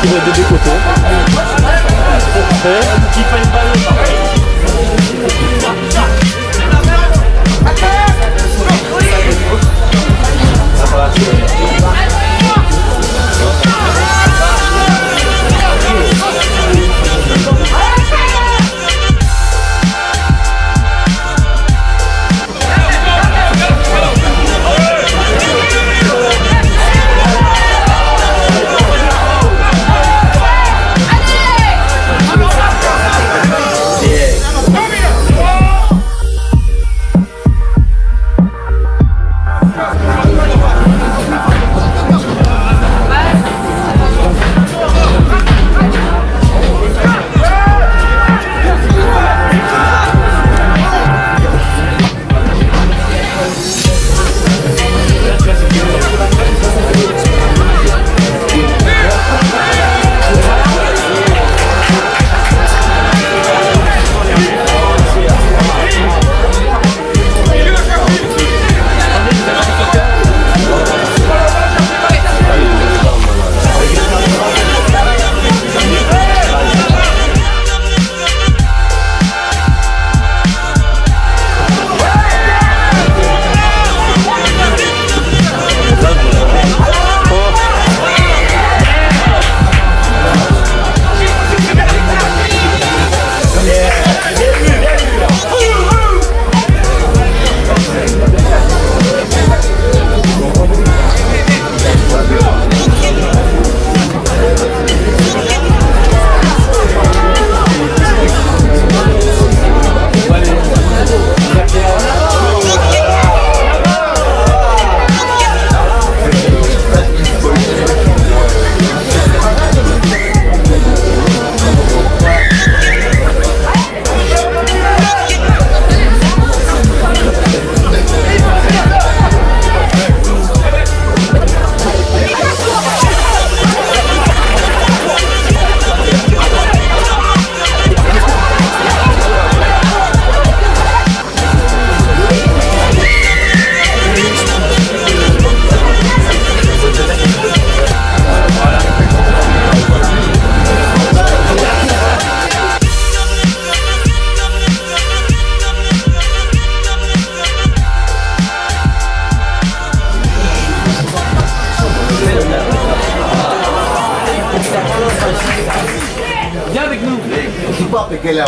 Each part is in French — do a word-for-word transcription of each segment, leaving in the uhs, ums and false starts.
tiré des deux côtés. Prêt. Qui fait une balle pareil. Viens avec nous. Je pas avec elle là.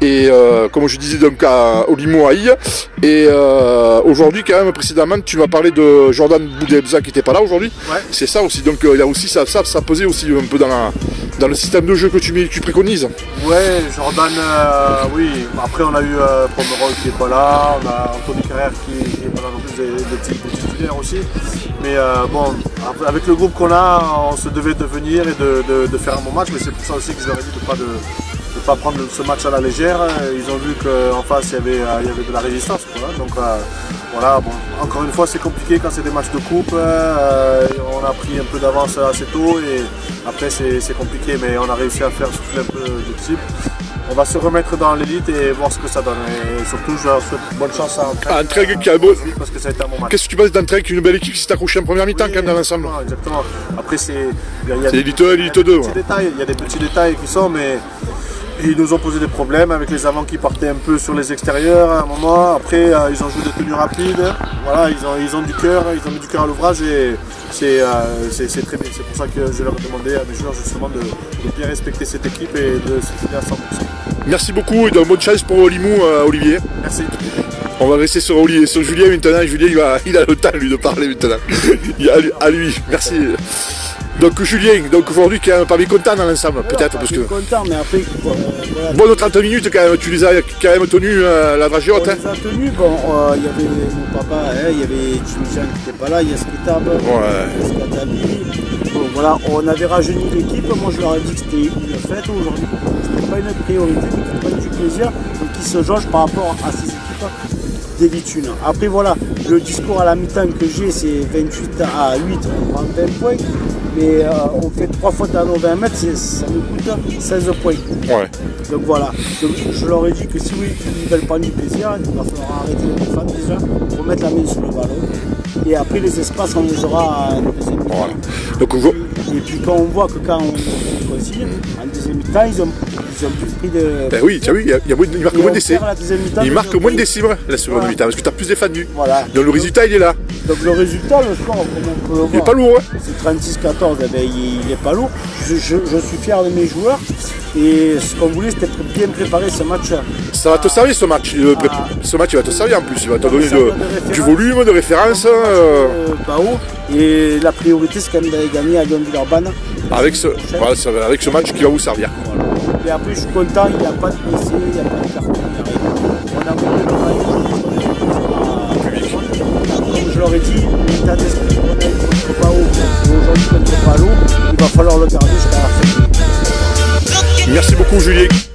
et euh, comme je disais donc à Olimo Haï. Et euh, aujourd'hui quand même précédemment tu m'as parlé de Jordan Boudebza qui n'était pas là aujourd'hui. Ouais. C'est ça aussi, donc euh, il y a aussi ça, ça, ça pesait aussi un peu dans, la, dans le système de jeu que tu, tu préconises. Ouais, Jordan, euh, oui, après on a eu euh, Pomerol qui n'est pas là, on a Anthony Carrère qui n'est pas là non plus, des, des, des titulaires aussi. Mais euh, bon, avec le groupe qu'on a, on se devait de venir et de, de, de faire un bon match, mais c'est pour ça aussi que je leur ai dit de ne pas, de, de pas prendre ce match à la légère. Ils ont vu qu'en face il y, avait, il y avait de la résistance. Voilà. Donc euh, voilà, bon, encore une fois c'est compliqué quand c'est des matchs de coupe. Euh, on a pris un peu d'avance assez tôt et après c'est compliqué, mais on a réussi à faire souffler un peu de type. On va se remettre dans l'élite et voir ce que ça donne. Et surtout, je leur souhaite bonne chance à Entraigues. Entraigues qui a beau. Parce que ça a été un bon match. Qu'est-ce que tu penses d'Entraigues, une belle équipe qui s'est accrochée en première mi-temps, oui, quand même dans l'ensemble? Exactement. Après, c'est. C'est l'élite un, l'élite deux. Il y a des petits détails qui sont, mais. Ils nous ont posé des problèmes avec les avants qui partaient un peu sur les extérieurs à un moment. Après, euh, ils ont joué des tenues rapides. Voilà, ils ont, ils ont du cœur, ils ont mis du cœur à l'ouvrage et c'est euh, très bien. C'est pour ça que je leur ai demandé à mes joueurs justement de, de bien respecter cette équipe et de se filer à cent pour cent. Merci beaucoup et de bonne chance pour Olimou, euh, Olivier. Merci. On va rester sur, Olivier, sur Julien maintenant. Julien, il, va, il a le temps lui de parler maintenant. À lui, merci. Donc Julien, donc aujourd'hui quand même pas bien content dans l'ensemble, voilà, peut-être parce que. Content, mais après. Bon, euh, voilà. Bon, nos trente minutes quand même, tu les as quand même tenus euh, la dragée haute. On les a tenus, bon, il euh, y avait mon papa, il hein, y avait Jimmy Jean qui n'était pas là, il y a Skitab, ouais. Bon voilà, on avait rajeuni l'équipe, moi je leur ai dit que c'était une fête aujourd'hui, c'était pas une priorité, mais qu'ils prennent du plaisir, donc qu'ils se jaugent par rapport à ces équipes d'élite une. Après voilà, le discours à la mi-temps que j'ai c'est vingt-huit à huit, on prend vingt points. Mais euh, on fait trois fautes à nos vingt mètres, ça nous coûte seize points. Ouais. Donc voilà, donc, je leur ai dit que si oui, ils ne veulent pas du plaisir, il va falloir arrêter de défendre déjà, remettre la main sur le ballon. Et après les espaces, on les aura en deuxième mi-temps. Voilà. Donc, on... Et puis quand on voit que quand on consigne, en deuxième mi-temps, ils ont, ils ont plus pris de... Ben oui, tu as vu, il, y a, il, y a, il marque moins d'essais. Il marque moins d'essais la seconde mi-temps, parce que tu as plus défendu. Voilà. Donc le résultat, il est là. Donc le résultat, le score, comme on peut le voir, il n'est pas lourd. Hein. C'est trente-six quatorze, eh ben, il n'est pas lourd. Je, je, je suis fier de mes joueurs. Et ce qu'on voulait, c'était bien préparer ce match. Ça va te servir ce match. Ah. Ce match, il va te servir en plus. Il va te donner de, de du volume, de référence. Euh... Euh, et la priorité, c'est quand même d'aller gagner à Lyon-Villeurbanne. Avec ce, voilà, avec ce match qui va vous servir. Voilà. Et après, je suis content, il n'y a pas de blessés, il n'y a pas de carton, il n'y a rien. On a monté le maillot. Comme je leur ai dit, l'état d'esprit qu'on a eu contre Pau, aujourd'hui contre Palo, il va falloir le garder jusqu'à la fin. Merci beaucoup, Julien.